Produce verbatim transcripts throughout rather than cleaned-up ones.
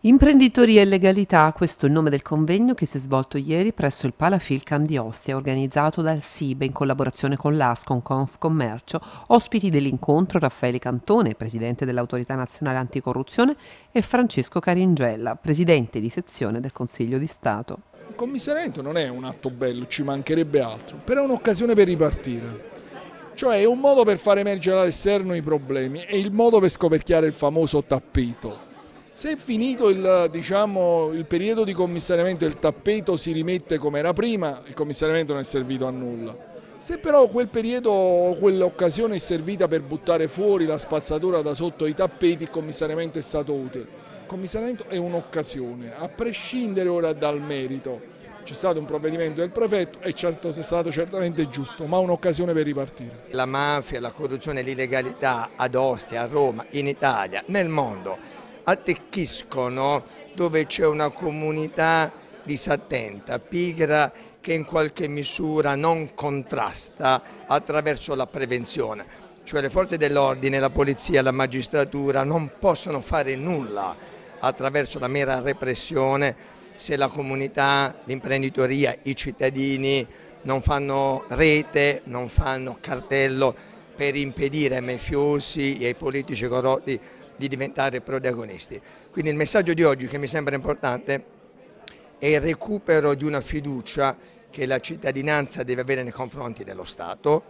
Imprenditoria e legalità, questo è il nome del convegno che si è svolto ieri presso il Palafilcam di Ostia, organizzato dal S I B E in collaborazione con l'Ascom Confcommercio. Ospiti dell'incontro Raffaele Cantone, presidente dell'Autorità Nazionale Anticorruzione, e Francesco Caringella, presidente di sezione del Consiglio di Stato. Il commissariamento non è un atto bello, ci mancherebbe altro, però è un'occasione per ripartire. Cioè è un modo per far emergere all'esterno i problemi, è il modo per scoperchiare il famoso tappeto. Se è finito il, diciamo, il periodo di commissariamento e il tappeto si rimette come era prima, il commissariamento non è servito a nulla. Se però quel periodo o quell'occasione è servita per buttare fuori la spazzatura da sotto i tappeti, il commissariamento è stato utile. Il commissariamento è un'occasione, a prescindere ora dal merito. C'è stato un provvedimento del prefetto e certo è stato certamente giusto, ma un'occasione per ripartire. La mafia, la corruzione e l'illegalità ad Ostia, a Roma, in Italia, nel mondo attecchiscono dove c'è una comunità disattenta, pigra, che in qualche misura non contrasta attraverso la prevenzione. Cioè le forze dell'ordine, la polizia, la magistratura non possono fare nulla attraverso la mera repressione se la comunità, l'imprenditoria, i cittadini non fanno rete, non fanno cartello per impedire ai mafiosi e ai politici corrotti di diventare protagonisti. Quindi il messaggio di oggi che mi sembra importante è il recupero di una fiducia che la cittadinanza deve avere nei confronti dello Stato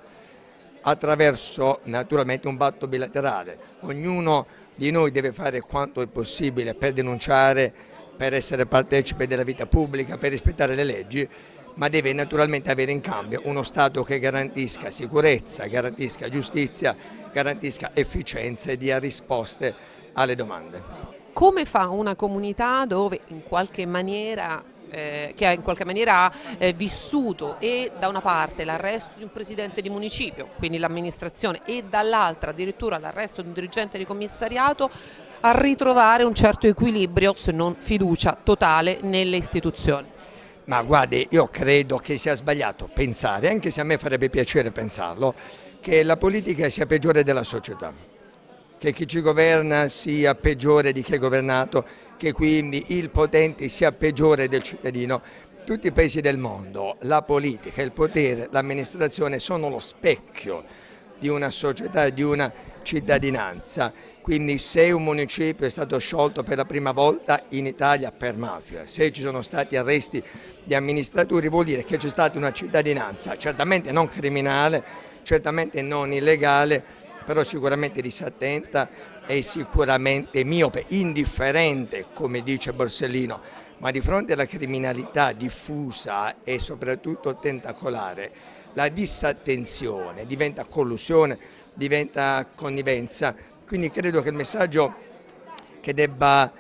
attraverso naturalmente un patto bilaterale. Ognuno di noi deve fare quanto è possibile per denunciare, per essere partecipe della vita pubblica, per rispettare le leggi, ma deve naturalmente avere in cambio uno Stato che garantisca sicurezza, garantisca giustizia, garantisca efficienza e dia risposte alle domande. Come fa una comunità dove in qualche maniera, eh, che ha in qualche maniera eh, vissuto e da una parte l'arresto di un presidente di municipio, quindi l'amministrazione, e dall'altra addirittura l'arresto di un dirigente di commissariato, a ritrovare un certo equilibrio, se non fiducia totale, nelle istituzioni? Ma guardi, io credo che sia sbagliato pensare, anche se a me farebbe piacere pensarlo, che la politica sia peggiore della società, che chi ci governa sia peggiore di chi è governato, che quindi il potente sia peggiore del cittadino. Tutti i paesi del mondo, la politica, il potere, l'amministrazione sono lo specchio di una società e di una cittadinanza. Quindi se un municipio è stato sciolto per la prima volta in Italia per mafia, se ci sono stati arresti di amministratori, vuol dire che c'è stata una cittadinanza, certamente non criminale, certamente non illegale, però sicuramente disattenta e sicuramente miope, indifferente, come dice Borsellino, ma di fronte alla criminalità diffusa e soprattutto tentacolare, la disattenzione diventa collusione, diventa connivenza. Quindi credo che il messaggio che debba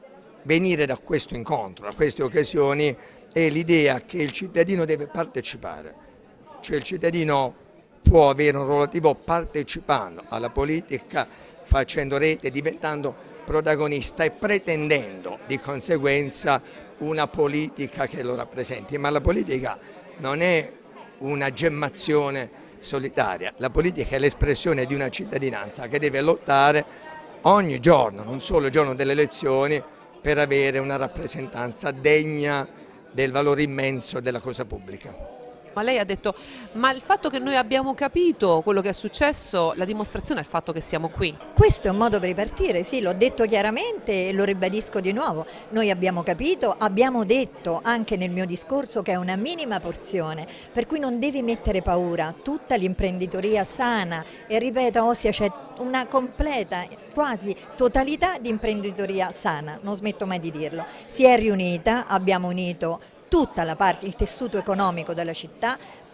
venire da questo incontro, da queste occasioni, è l'idea che il cittadino deve partecipare, cioè il cittadino può avere un ruolo attivo partecipando alla politica, facendo rete, diventando protagonista e pretendendo di conseguenza una politica che lo rappresenti. Ma la politica non è una gemmazione solitaria, la politica è l'espressione di una cittadinanza che deve lottare ogni giorno, non solo il giorno delle elezioni, per avere una rappresentanza degna del valore immenso della cosa pubblica. Ma lei ha detto, ma il fatto che noi abbiamo capito quello che è successo, la dimostrazione è il fatto che siamo qui. Questo è un modo per ripartire, sì, l'ho detto chiaramente e lo ribadisco di nuovo. Noi abbiamo capito, abbiamo detto anche nel mio discorso che è una minima porzione, per cui non devi mettere paura, tutta l'imprenditoria sana, e ripeto, a Ostia c'è una completa, quasi totalità di imprenditoria sana, non smetto mai di dirlo. Si è riunita, abbiamo unito tutta la parte, il tessuto economico della città,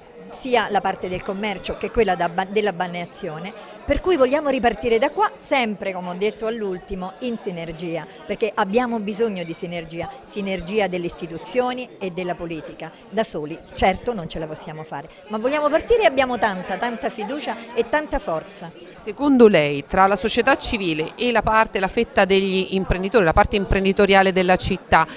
sia la parte del commercio che quella della balneazione, per cui vogliamo ripartire da qua sempre, come ho detto all'ultimo, in sinergia, perché abbiamo bisogno di sinergia, sinergia delle istituzioni e della politica. Da soli certo non ce la possiamo fare, ma vogliamo partire e abbiamo tanta, tanta fiducia e tanta forza. Secondo lei, tra la società civile e la parte, la fetta degli imprenditori, la parte imprenditoriale della città,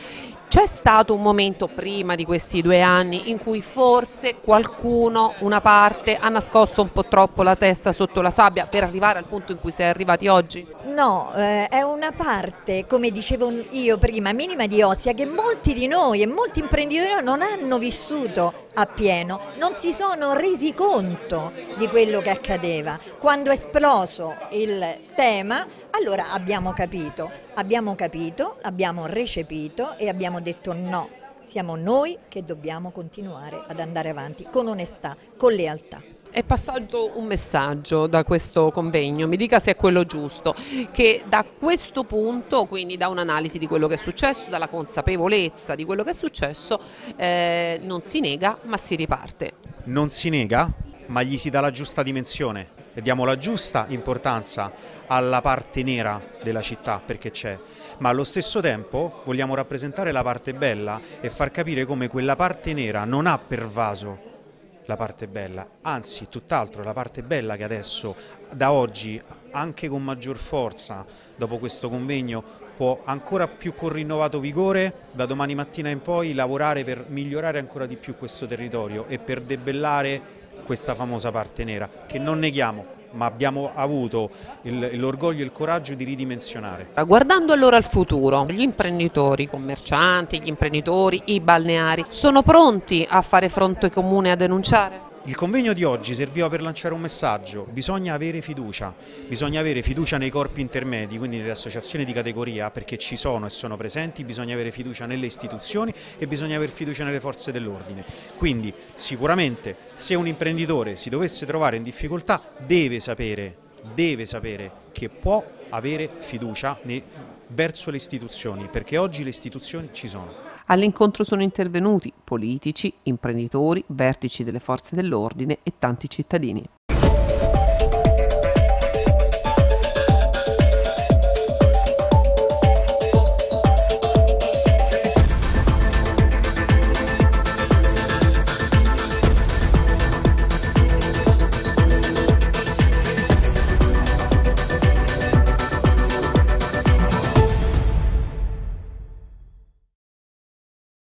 C'è stato un momento prima di questi due anni in cui forse qualcuno, una parte, ha nascosto un po' troppo la testa sotto la sabbia per arrivare al punto in cui si è arrivati oggi? No, eh, è una parte, come dicevo io prima, minima di Ostia, che molti di noi e molti imprenditori non hanno vissuto appieno, non si sono resi conto di quello che accadeva. Quando è esploso il tema, allora abbiamo capito, abbiamo capito, abbiamo recepito e abbiamo detto no, siamo noi che dobbiamo continuare ad andare avanti con onestà, con lealtà. È passato un messaggio da questo convegno, mi dica se è quello giusto, che da questo punto, quindi da un'analisi di quello che è successo, dalla consapevolezza di quello che è successo, eh, non si nega ma si riparte. Non si nega, ma gli si dà la giusta dimensione e diamo la giusta importanza alla parte nera della città, perché c'è, ma allo stesso tempo vogliamo rappresentare la parte bella e far capire come quella parte nera non ha pervaso la parte bella, anzi tutt'altro, la parte bella che adesso, da oggi, anche con maggior forza, dopo questo convegno, può ancora più con rinnovato vigore, da domani mattina in poi, lavorare per migliorare ancora di più questo territorio e per debellare questa famosa parte nera, che non neghiamo, ma abbiamo avuto l'orgoglio e il coraggio di ridimensionare. Guardando allora al futuro, gli imprenditori, i commercianti, gli imprenditori, i balneari, sono pronti a fare fronte comune a denunciare? Il convegno di oggi serviva per lanciare un messaggio: bisogna avere fiducia, bisogna avere fiducia nei corpi intermedi, quindi nelle associazioni di categoria, perché ci sono e sono presenti, bisogna avere fiducia nelle istituzioni e bisogna avere fiducia nelle forze dell'ordine. Quindi sicuramente se un imprenditore si dovesse trovare in difficoltà deve sapere, deve sapere che può avere fiducia nei, verso le istituzioni, perché oggi le istituzioni ci sono. All'incontro sono intervenuti politici, imprenditori, vertici delle forze dell'ordine e tanti cittadini.